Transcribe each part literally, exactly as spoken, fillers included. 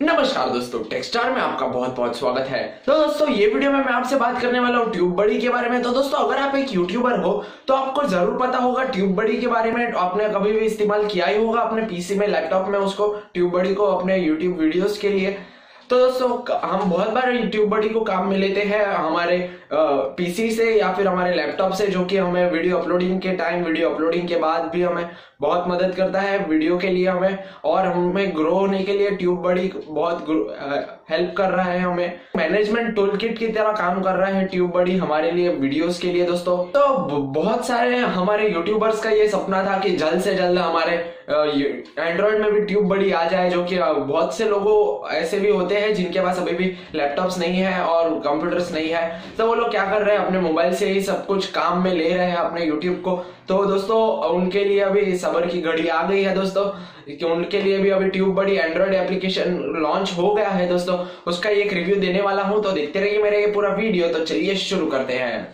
नमस्कार दोस्तों, टेक्स्टार में आपका बहुत बहुत स्वागत है। तो दोस्तों ये वीडियो में मैं आपसे बात करने वाला हूँ ट्यूब बडी के बारे में। तो दोस्तों अगर आप एक यूट्यूबर हो तो आपको जरूर पता होगा ट्यूब बडी के बारे में। आपने कभी भी इस्तेमाल किया ही होगा अपने पीसी में, लैपटॉप में उसको, ट्यूब बडी को अपने यूट्यूब वीडियोस के लिए। तो दोस्तों हम बहुत बार यूट्यूब बडी को काम में लेते हैं हमारे पीसी से या फिर हमारे लैपटॉप से, जो कि हमें वीडियो अपलोडिंग के टाइम, वीडियो अपलोडिंग के बाद भी हमें बहुत मदद करता है वीडियो के लिए हमें, और हमें ग्रो होने के लिए ट्यूब बडी बहुत हेल्प कर रहा है। हमें मैनेजमेंट टूल किट की तरह काम कर रहा है ट्यूब बडी हमारे लिए वीडियोस के लिए। दोस्तों तो बहुत सारे हमारे यूट्यूबर्स का ये सपना था कि जल्द से जल्द हमारे एंड्रॉइड में भी ट्यूब बडी आ जाए, जो कि बहुत से लोगों ऐसे भी होते हैं जिनके पास अभी भी लैपटॉप्स नहीं है और कंप्यूटर्स नहीं है। तो वो लोग क्या कर रहे हैं, अपने मोबाइल से ही सब कुछ काम में ले रहे हैं अपने यूट्यूब को। तो दोस्तों उनके लिए अभी सब्र की घड़ी आ गई है दोस्तों, कि उनके लिए भी अभी tube buddy android application launch हो गया है दोस्तों। उसका एक रिव्यू देने वाला हूं, तो देखते रहिए मेरा ये पूरा वीडियो। तो चलिए शुरू करते हैं।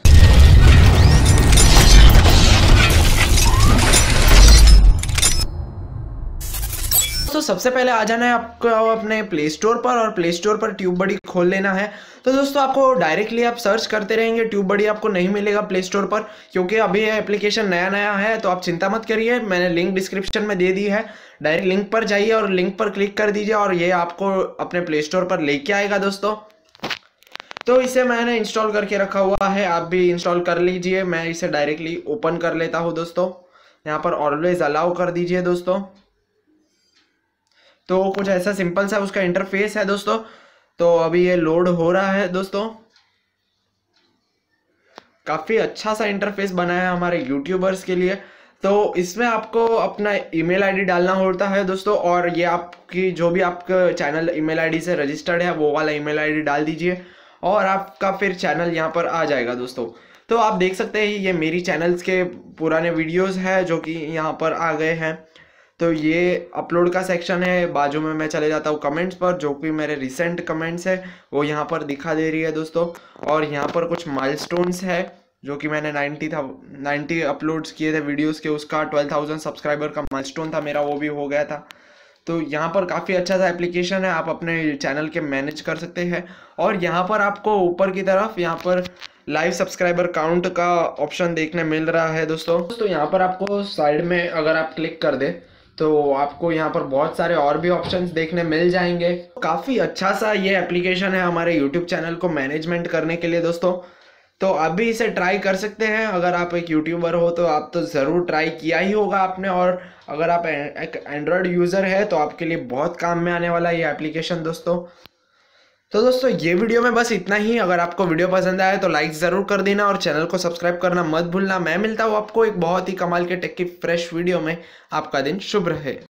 तो सबसे पहले आ जाना है आपको अपने प्ले स्टोर पर, और प्ले स्टोर पर ट्यूब बडी खोल लेना है। तो दोस्तों आपको डायरेक्टली आप सर्च करते रहेंगे, ट्यूब बडी आपको नहीं मिलेगा प्ले स्टोर पर, क्योंकि अभी ये एप्लीकेशन नया नया है। तो आप चिंता मत करिए, मैंने लिंक डिस्क्रिप्शन में दे दी है। डायरेक्ट लिंक पर जाइए और लिंक पर क्लिक कर दीजिए और ये आपको अपने प्ले स्टोर पर लेके आएगा दोस्तों। तो इसे मैंने इंस्टॉल करके रखा हुआ है, आप भी इंस्टॉल कर लीजिए। मैं इसे डायरेक्टली ओपन कर लेता हूँ दोस्तों। यहाँ पर ऑलवेज अलाउ कर दीजिए दोस्तों। तो कुछ ऐसा सिंपल सा उसका इंटरफेस है दोस्तों। तो अभी ये लोड हो रहा है दोस्तों। काफ़ी अच्छा सा इंटरफेस बनाया है हमारे यूट्यूबर्स के लिए। तो इसमें आपको अपना ईमेल आईडी डालना होता है दोस्तों, और ये आपकी जो भी आपका चैनल ईमेल आईडी से रजिस्टर्ड है वो वाला ईमेल आईडी डाल दीजिए, और आपका फिर चैनल यहाँ पर आ जाएगा दोस्तों। तो आप देख सकते हैं ये मेरी चैनल्स के पुराने वीडियोस है जो कि यहाँ पर आ गए हैं। तो ये अपलोड का सेक्शन है। बाजू में मैं चले जाता हूँ कमेंट्स पर, जो कि मेरे रिसेंट कमेंट्स है वो यहाँ पर दिखा दे रही है दोस्तों। और यहाँ पर कुछ माइलस्टोन्स है जो कि मैंने नाइन्टी था नाइन्टी अपलोड्स किए थे वीडियोस के, उसका ट्वेल्व थाउजेंड सब्सक्राइबर का माइलस्टोन था मेरा, वो भी हो गया था। तो यहाँ पर काफ़ी अच्छा सा एप्लीकेशन है, आप अपने चैनल के मैनेज कर सकते हैं। और यहाँ पर आपको ऊपर की तरफ यहाँ पर लाइव सब्सक्राइबर काउंट का ऑप्शन देखने मिल रहा है दोस्तों। दोस्तों यहाँ पर आपको साइड में अगर आप क्लिक कर दे तो आपको यहाँ पर बहुत सारे और भी ऑप्शंस देखने मिल जाएंगे। काफ़ी अच्छा सा ये एप्लीकेशन है हमारे यूट्यूब चैनल को मैनेजमेंट करने के लिए दोस्तों। तो अभी इसे ट्राई कर सकते हैं। अगर आप एक यूट्यूबर हो तो आप तो ज़रूर ट्राई किया ही होगा आपने, और अगर आप एक एंड्रॉयड यूज़र है तो आपके लिए बहुत काम में आने वाला है ये एप्लीकेशन दोस्तों। तो दोस्तों ये वीडियो में बस इतना ही। अगर आपको वीडियो पसंद आया तो लाइक ज़रूर कर देना और चैनल को सब्सक्राइब करना मत भूलना। मैं मिलता हूँ आपको एक बहुत ही कमाल के टेक की फ्रेश वीडियो में। आपका दिन शुभ रहे।